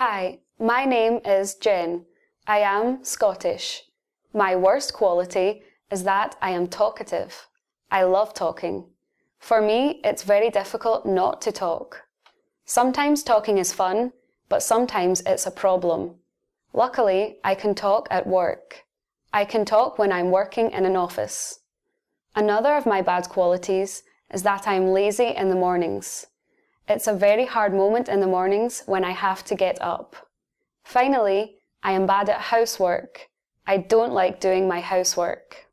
Hi, my name is Jen. I am Scottish. My worst quality is that I am talkative. I love talking. For me, it's very difficult not to talk. Sometimes talking is fun, but sometimes it's a problem. Luckily, I can talk at work. I can talk when I'm working in an office. Another of my bad qualities is that I'm lazy in the mornings. It's a very hard moment in the mornings when I have to get up. Finally, I am bad at housework. I don't like doing my housework.